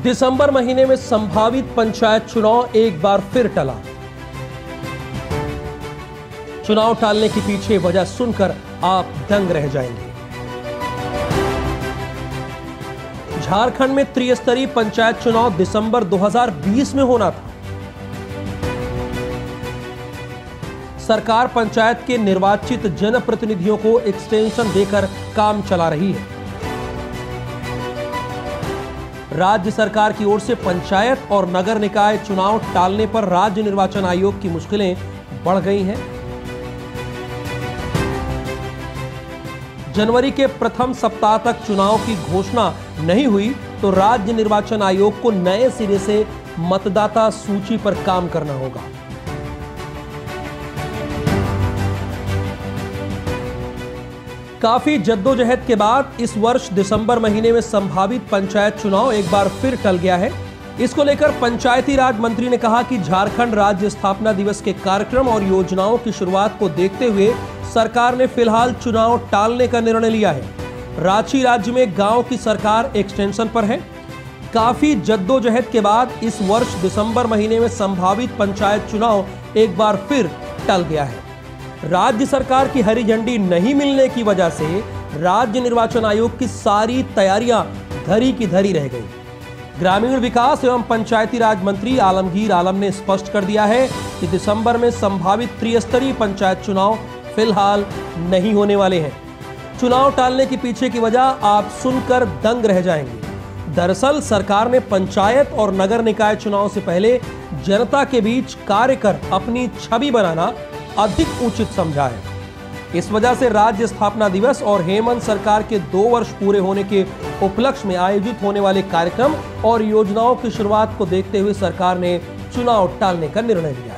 दिसंबर महीने में संभावित पंचायत चुनाव एक बार फिर टला। चुनाव टालने के पीछे वजह सुनकर आप दंग रह जाएंगे। झारखंड में त्रिस्तरीय पंचायत चुनाव दिसंबर 2020 में होना था। सरकार पंचायत के निर्वाचित जनप्रतिनिधियों को एक्सटेंशन देकर काम चला रही है। राज्य सरकार की ओर से पंचायत और नगर निकाय चुनाव टालने पर राज्य निर्वाचन आयोग की मुश्किलें बढ़ गई हैं। जनवरी के प्रथम सप्ताह तक चुनाव की घोषणा नहीं हुई तो राज्य निर्वाचन आयोग को नए सिरे से मतदाता सूची पर काम करना होगा। काफी जद्दोजहद के बाद इस वर्ष दिसंबर महीने में संभावित पंचायत चुनाव एक बार फिर टल गया है। इसको लेकर पंचायती राज मंत्री ने कहा कि झारखंड राज्य स्थापना दिवस के कार्यक्रम और योजनाओं की शुरुआत को देखते हुए सरकार ने फिलहाल चुनाव टालने का निर्णय लिया है। रांची राज्य में गांव की सरकार एक्सटेंशन पर है। काफी जद्दोजहद के बाद इस वर्ष दिसंबर महीने में संभावित पंचायत चुनाव एक बार फिर टल गया है। राज्य सरकार की हरी झंडी नहीं मिलने की वजह से राज्य निर्वाचन आयोग की सारी तैयारियां धरी की धरी रह गई। ग्रामीण विकास एवं पंचायती राज मंत्री आलमगीर आलम ने स्पष्ट कर दिया है कि दिसंबर में संभावित त्रिस्तरीय पंचायत चुनाव फिलहाल नहीं होने वाले हैं। चुनाव टालने के पीछे की वजह आप सुनकर दंग रह जाएंगे। दरअसल सरकार ने पंचायत और नगर निकाय चुनाव से पहले जनता के बीच कार्य कर अपनी छवि बनाना अधिक उचित समझा है। इस वजह से राज्य स्थापना दिवस और हेमंत सरकार के 2 वर्ष पूरे होने के उपलक्ष्य में आयोजित होने वाले कार्यक्रम और योजनाओं की शुरुआत को देखते हुए सरकार ने चुनाव टालने का निर्णय लिया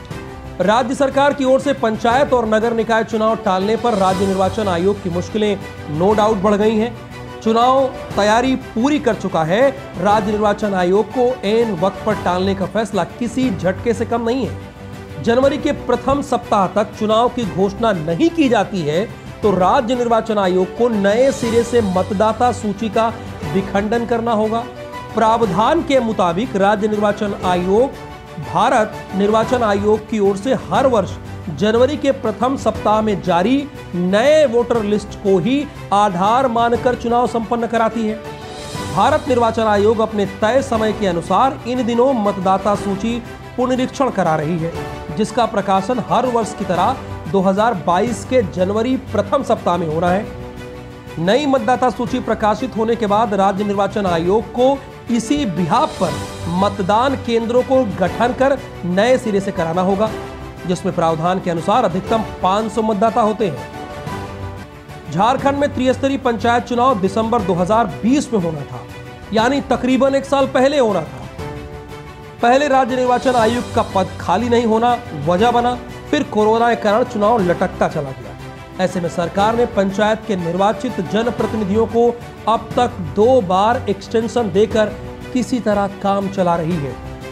है। राज्य सरकार की ओर से पंचायत और नगर निकाय चुनाव टालने पर राज्य निर्वाचन आयोग की मुश्किलें नो डाउट बढ़ गई हैं। चुनाव तैयारी पूरी कर चुका है। राज्य निर्वाचन आयोग को ऐन वक्त पर टालने का फैसला किसी झटके से कम नहीं है। जनवरी के प्रथम सप्ताह तक चुनाव की घोषणा नहीं की जाती है तो राज्य निर्वाचन आयोग को नए सिरे से मतदाता सूची का विखंडन करना होगा। प्रावधान के मुताबिक राज्य निर्वाचन आयोग भारत निर्वाचन आयोग की ओर से हर वर्ष जनवरी के प्रथम सप्ताह में जारी नए वोटर लिस्ट को ही आधार मानकर चुनाव संपन्न कराती है। भारत निर्वाचन आयोग अपने तय समय के अनुसार इन दिनों मतदाता सूची पुनरीक्षण करा रही है, जिसका प्रकाशन हर वर्ष की तरह 2022 के जनवरी प्रथम सप्ताह में हो रहा है। नई मतदाता सूची प्रकाशित होने के बाद राज्य निर्वाचन आयोग को इसी बिहाफ पर मतदान केंद्रों को गठन कर नए सिरे से कराना होगा, जिसमें प्रावधान के अनुसार अधिकतम 500 मतदाता होते हैं। झारखंड में त्रिस्तरीय पंचायत चुनाव दिसंबर 2020 में होना था, यानी तकरीबन 1 साल पहले होना था। पहले राज्य निर्वाचन आयुक्त का पद खाली नहीं होना वजह बना, फिर कोरोना के कारण चुनाव लटकता चला गया। ऐसे में सरकार ने पंचायत के निर्वाचित जनप्रतिनिधियों को अब तक 2 बार एक्सटेंशन देकर किसी तरह काम चला रही है।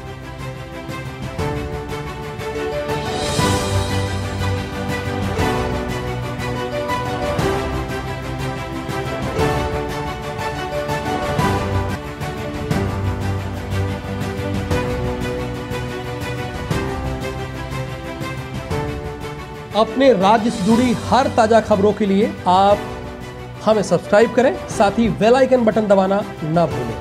अपने राज्य से जुड़ी हर ताजा खबरों के लिए आप हमें सब्सक्राइब करें, साथ ही बेल आइकन बटन दबाना ना भूलें।